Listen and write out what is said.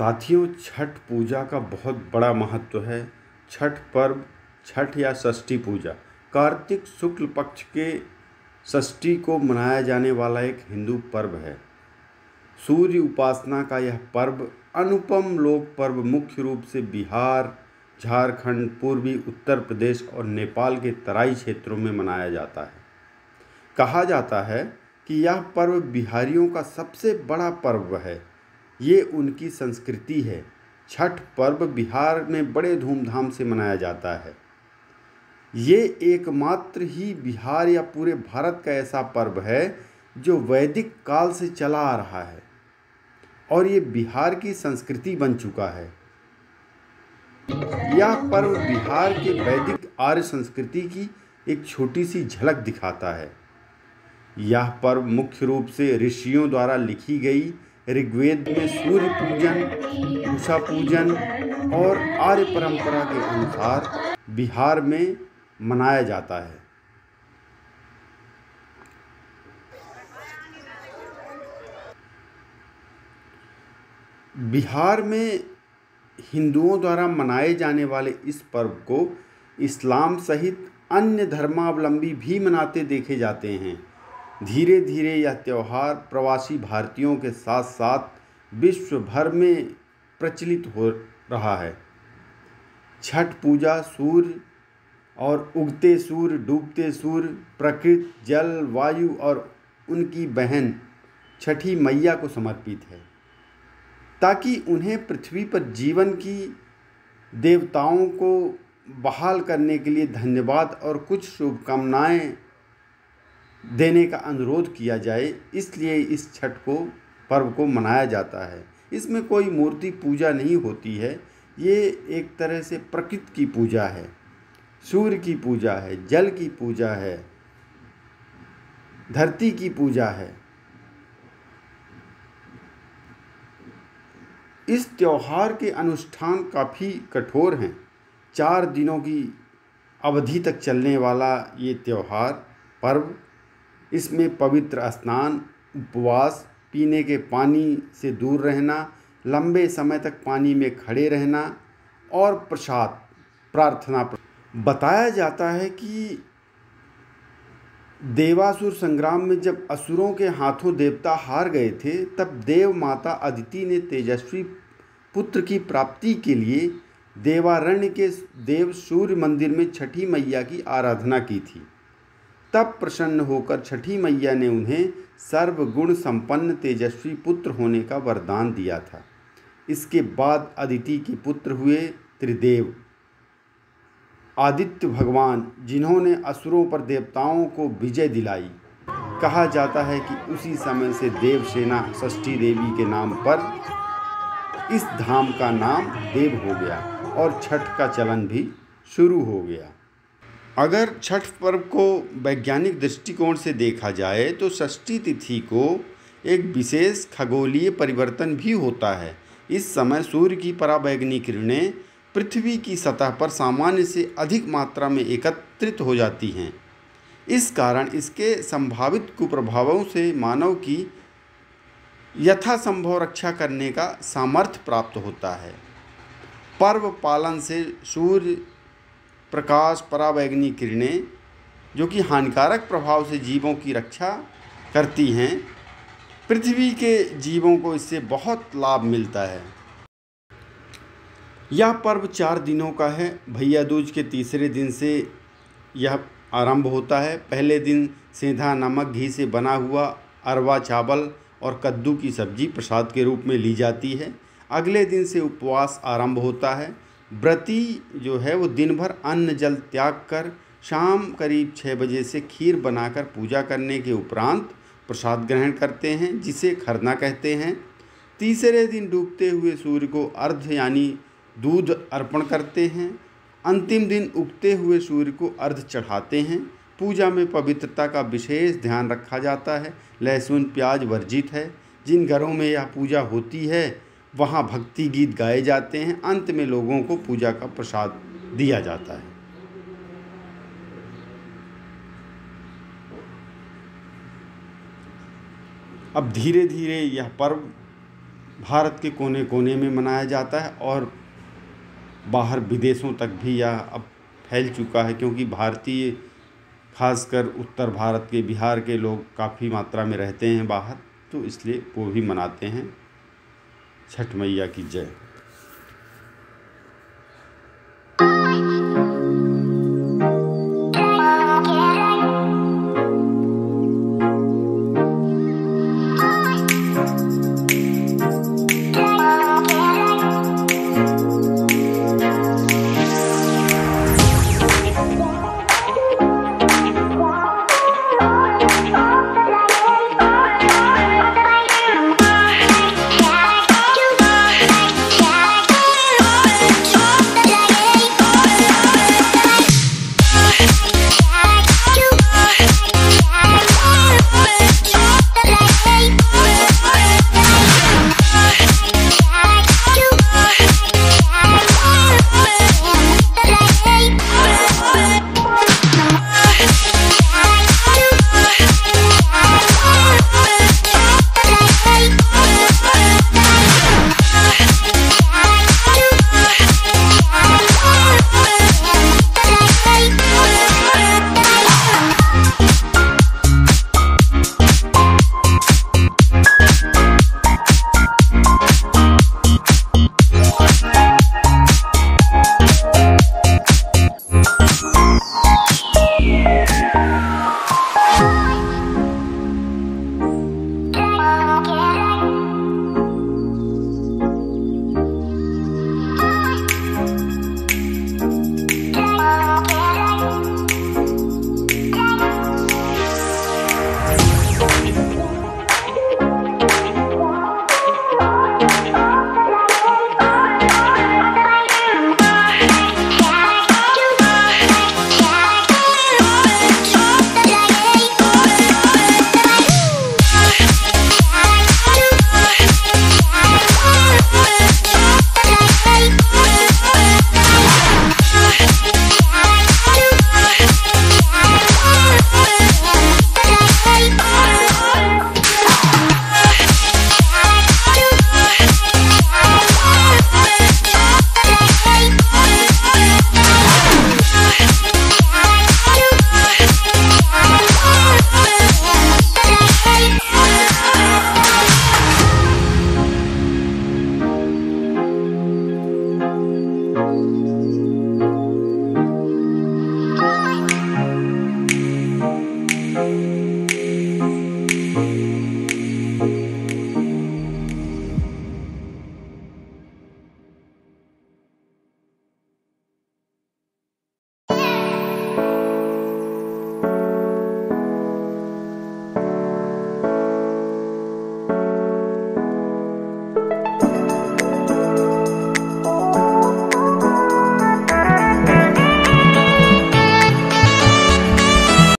साथियों, छठ पूजा का बहुत बड़ा महत्व है। छठ पर्व, छठ या षष्ठी पूजा कार्तिक शुक्ल पक्ष के षष्ठी को मनाया जाने वाला एक हिंदू पर्व है। सूर्य उपासना का यह पर्व अनुपम लोक पर्व मुख्य रूप से बिहार, झारखंड, पूर्वी उत्तर प्रदेश और नेपाल के तराई क्षेत्रों में मनाया जाता है। कहा जाता है कि यह पर्व बिहारियों का सबसे बड़ा पर्व है। ये उनकी संस्कृति है। छठ पर्व बिहार में बड़े धूमधाम से मनाया जाता है। ये एकमात्र ही बिहार या पूरे भारत का ऐसा पर्व है जो वैदिक काल से चला आ रहा है और ये बिहार की संस्कृति बन चुका है। यह पर्व बिहार के वैदिक आर्य संस्कृति की एक छोटी सी झलक दिखाता है। यह पर्व मुख्य रूप से ऋषियों द्वारा लिखी गई ऋग्वेद में सूर्य पूजन, उषा पूजन और आर्य परंपरा के अनुसार बिहार में मनाया जाता है। बिहार में हिंदुओं द्वारा मनाए जाने वाले इस पर्व को इस्लाम सहित अन्य धर्मावलंबी भी मनाते देखे जाते हैं। धीरे धीरे यह त्यौहार प्रवासी भारतीयों के साथ साथ विश्व भर में प्रचलित हो रहा है। छठ पूजा सूर्य और उगते सूर्य, डूबते सूर्य, प्रकृति, जल, वायु और उनकी बहन छठी मैया को समर्पित है, ताकि उन्हें पृथ्वी पर जीवन की देवताओं को बहाल करने के लिए धन्यवाद और कुछ शुभकामनाएं देने का अनुरोध किया जाए। इसलिए इस छठ पर्व को मनाया जाता है। इसमें कोई मूर्ति पूजा नहीं होती है। ये एक तरह से प्रकृति की पूजा है, सूर्य की पूजा है, जल की पूजा है, धरती की पूजा है। इस त्योहार के अनुष्ठान काफ़ी कठोर हैं। 4 दिनों की अवधि तक चलने वाला ये त्योहार पर्व, इसमें पवित्र स्नान, उपवास, पीने के पानी से दूर रहना, लंबे समय तक पानी में खड़े रहना और प्रसाद प्रार्थना। बताया जाता है कि देवासुर संग्राम में जब असुरों के हाथों देवता हार गए थे, तब देव माता अदिति ने तेजस्वी पुत्र की प्राप्ति के लिए देवारण्य के देव सूर्य मंदिर में छठी मैया की आराधना की थी। तब प्रसन्न होकर छठी मैया ने उन्हें सर्वगुण संपन्न तेजस्वी पुत्र होने का वरदान दिया था। इसके बाद अदिति के पुत्र हुए त्रिदेव, आदित्य भगवान, जिन्होंने असुरों पर देवताओं को विजय दिलाई। कहा जाता है कि उसी समय से देवसेना षष्ठी देवी के नाम पर इस धाम का नाम देव हो गया और छठ का चलन भी शुरू हो गया। अगर छठ पर्व को वैज्ञानिक दृष्टिकोण से देखा जाए तो षष्ठी तिथि को एक विशेष खगोलीय परिवर्तन भी होता है। इस समय सूर्य की पराबैंगनी किरणें पृथ्वी की सतह पर सामान्य से अधिक मात्रा में एकत्रित हो जाती हैं। इस कारण इसके संभावित कुप्रभावों से मानव की यथासंभव रक्षा करने का सामर्थ्य प्राप्त होता है। पर्व पालन से सूर्य प्रकाश, पराबैंगनी किरणें, जो कि हानिकारक प्रभाव से जीवों की रक्षा करती हैं, पृथ्वी के जीवों को इससे बहुत लाभ मिलता है। यह पर्व 4 दिनों का है। भैया दूज के तीसरे दिन से यह आरंभ होता है। पहले दिन सेंधा नमक घी से बना हुआ अरवा चावल और कद्दू की सब्जी प्रसाद के रूप में ली जाती है। अगले दिन से उपवास आरंभ होता है। व्रती जो है वो दिन भर अन्न जल त्याग कर शाम करीब 6 बजे से खीर बनाकर पूजा करने के उपरांत प्रसाद ग्रहण करते हैं, जिसे खरना कहते हैं। तीसरे दिन डूबते हुए सूर्य को अर्घ्य यानी दूध अर्पण करते हैं। अंतिम दिन उगते हुए सूर्य को अर्घ्य चढ़ाते हैं। पूजा में पवित्रता का विशेष ध्यान रखा जाता है। लहसुन प्याज वर्जित है। जिन घरों में यह पूजा होती है वहाँ भक्ति गीत गाए जाते हैं। अंत में लोगों को पूजा का प्रसाद दिया जाता है। अब धीरे धीरे यह पर्व भारत के कोने कोने में मनाया जाता है और बाहर विदेशों तक भी यह अब फैल चुका है, क्योंकि भारतीय खासकर उत्तर भारत के, बिहार के लोग काफ़ी मात्रा में रहते हैं बाहर, तो इसलिए वो भी मनाते हैं। छठ मैया की जय।